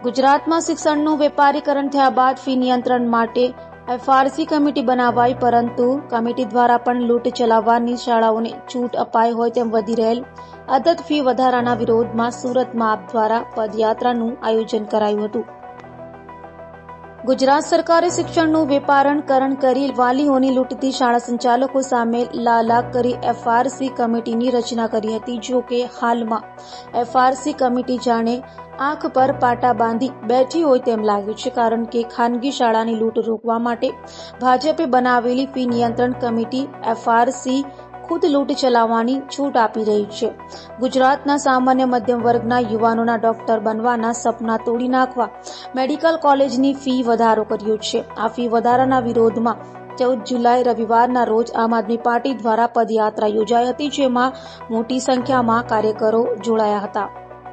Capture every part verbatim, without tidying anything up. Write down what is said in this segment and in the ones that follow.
ગુજરાતમાં શિક્ષણનું વેપારીકરણ થયા બાદ ફી નિયંત્રણ માટે એફઆરસી કમિટી બનાવાઈ, પરંતુ કમિટી દ્વારા પણ લૂંટ ચલાવવાની શાળાઓને છૂટ અપાઈ હોય તેમ વધી રહેલ અદત ફી વધારાના વિરોધમાં સુરતમાં આપ દ્વારા પદયાત્રાનું આયોજન કરાયું હતું। ગુજરાત સરકારે શિક્ષણનું વેપારીકરણ કરી વાલીઓની લૂંટતી શાળા સંચાલકો સામે લાલાક કરી એફઆરસી કમિટીની રચના કરી હતી। જો કે હાલમાં એફઆરસી કમિટી જાણે આંખ પર પાટા બાંધી બેઠી હોય તેમ લાગ્યું છે, કારણ કે ખાનગી શાળાની લૂંટ રોકવા માટે ભાજપે બનાવેલી ફી નિયંત્રણ કમિટી એફઆરસી ખુદ લૂંટ ચલાવવાની છૂટ આપી રહી છે। ગુજરાતના સામાન્ય મધ્યમ વર્ગના યુવાનોના ડોક્ટર બનવાના સપના તોડી નાખવા મેડિકલ કોલેજની ફી વધારો કર્યો છે। આ ફી વધારાના વિરોધમાં ચૌદ જુલાઈ રવિવારના રોજ આમ આદમી પાર્ટી દ્વારા પદયાત્રા યોજાઈ હતી, જેમાં મોટી સંખ્યામાં કાર્યકરો જોડાયા હતા।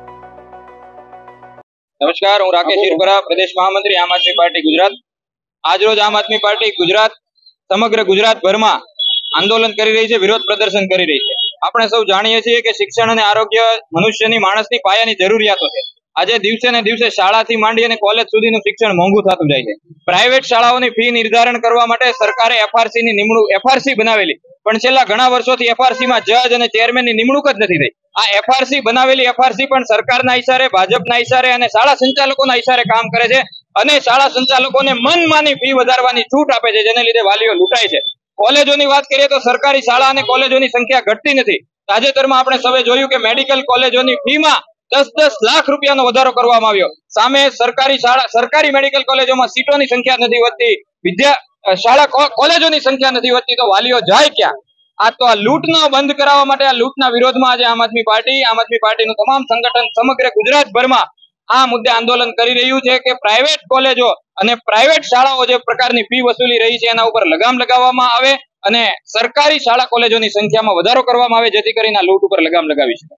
નમસ્કાર, હું રાકેશ હિરપરા, પ્રદેશ મહામંત્રી આમ આદમી પાર્ટી ગુજરાત। આજરોજ આમ આદમી પાર્ટી ગુજરાત સમગ્ર ગુજરાતભરમાં આંદોલન કરી રહી છે, વિરોધ પ્રદર્શન કરી રહી છે। આપણે સૌ જાણીએ છીએ કે શિક્ષણ અને આરોગ્ય મનુષ્યની માણસની પાયાની જરૂરિયાતો છે। આજે દિવસે ને દિવસે શાળાથી માંડી અને કોલેજ સુધીનું શિક્ષણ મોંઘું થતું જાય છે। પ્રાઇવેટ શાળાઓની ફી નિર્ધારણ કરવા માટે સરકારે એફઆરસી ની નિમણૂક એફઆરસી બનાવેલી, પણ છેલ્લા ઘણા વર્ષોથી એફઆરસી માં જજ અને ચેરમેનની નિમણૂક જ નથી થઈ। આ એફઆરસી બનાવેલી એફઆરસી પણ સરકારના ઇશારે, ભાજપના ઇશારે અને શાળા સંચાલકોના ઇશારે કામ કરે છે, અને શાળા સંચાલકોને મનમાની ફી વધારવાની છૂટ આપે છે, જેને લીધે વાલીઓ લૂંટાય છે। કોલેજોની વાત કરીએ તો સરકારી શાળા અને કોલેજોની સંખ્યા ઘટતી નથી। તાજેતરમાં આપણે સૌએ જોયું કે મેડિકલ કોલેજોની ફીમાં દસ દસ લાખ રૂપિયાનો વધારો કરવામાં આવ્યો। સામે સરકારી શાળા સરકારી મેડિકલ કોલેજોમાં સીટોની સંખ્યા નથી વધતી, વિદ્યા શાળા કોલેજોની સંખ્યા નથી વધતી, તો વાલીઓ જાય ક્યાં? આ તો આ લૂંટનો બંધ કરાવવા માટે, આ લૂંટના વિરોધમાં આજે આમ આદમી પાર્ટી આમ આદમી પાર્ટીનું તમામ સંગઠન સમગ્ર ગુજરાતભરમાં આ મુદ્દે આંદોલન કરી રહ્યું છે કે પ્રાઇવેટ કોલેજો અને પ્રાઇવેટ શાળાઓ જે પ્રકારની ફી વસૂલી રહી છે એના ઉપર લગામ લગાવવામાં આવે અને સરકારી શાળા કોલેજોની સંખ્યામાં વધારો કરવામાં આવે, જેથી કરીને આ લૂંટ ઉપર લગામ લગાવી શકાય।